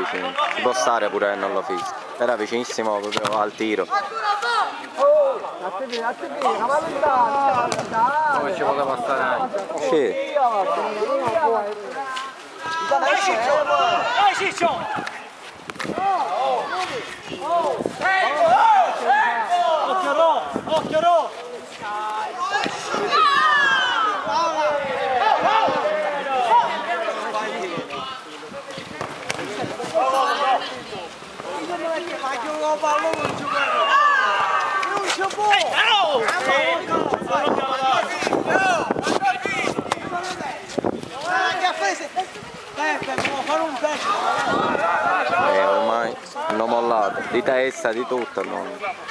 sì. Ci può stare pure che non lo fischia. Era vicinissimo proprio al tiro. Come ci poteva stare anche? Sì. Dai Ciccio! Occhio Ro! Occhio Ro! Ormai hanno mollato, di testa, di tutto. No?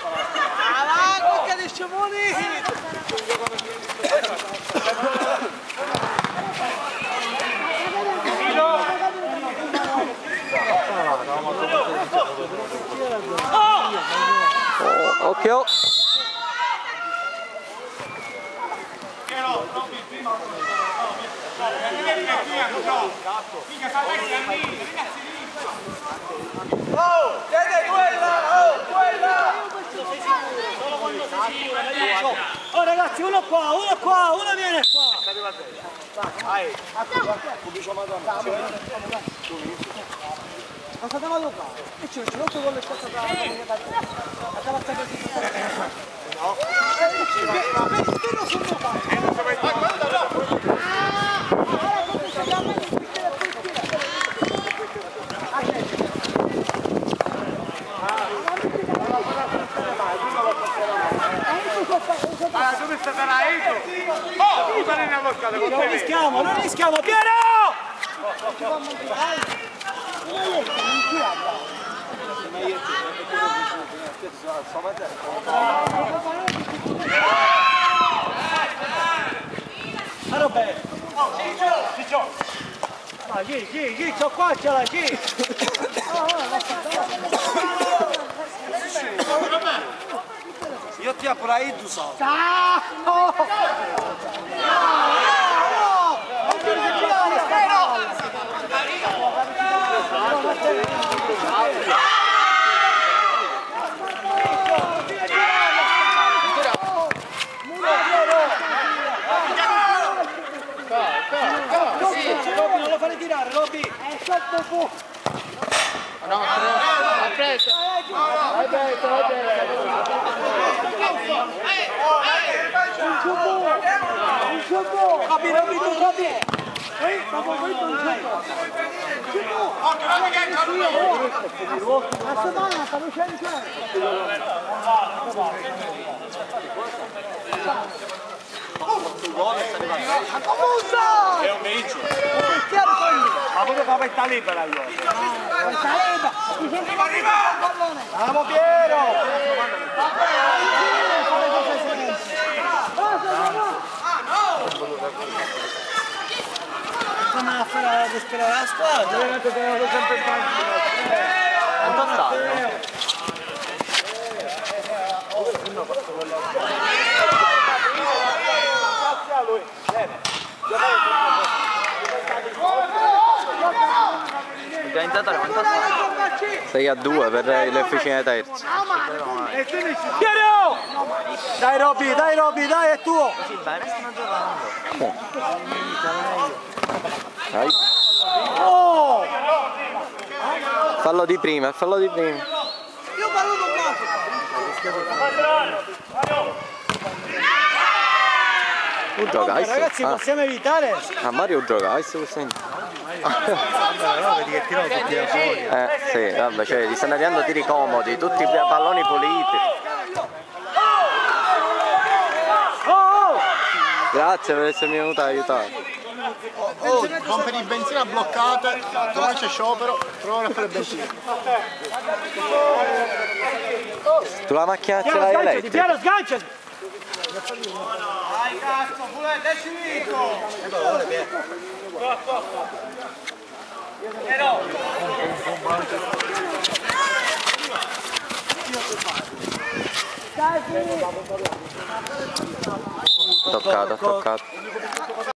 Oh, occhio! Oh, tieni quella! Oh, quella! Oh ragazzi, uno qua, uno viene qua! Cosa stiamo a fare? E ci ho con le cose da no. Dove sta Taraito? Oh, buttare nella boccata! Non rischiamo, Piero! Roberto! Ciccio! Ma chi, sto qua, ce l'ha, chi? Io ti apro ahí, tu so. Non lo fare tirare, Robby! È sotto No, ha preso! È un mezzo! Ma come fa per stare libera io? Vamos Piero! Come a fare la disperare la squadra? Ovviamente tengo sempre Quanto stanno? Organizzatore quanto sta? 6-2 per l'efficienza terza. Piero! Dai Robby, dai, è tuo! Dai. Oh! Fallo di prima, fallo di prima. Io parlo con Giocai, ragazzi, possiamo evitare? a Mario giocai, se lo senti. Vedi che tiro tutti da fuori. Sì, vabbè, cioè, gli stanno arrivando tiri comodi, tutti i palloni puliti. Grazie per essermi venuto a aiutare. Pompe di benzina bloccate, domani c'è sciopero, trovare a fare benzina. Tu la macchina ce l'hai elettrica? Piero, sganciati! Dai cazzo, pure decidito! Toccato.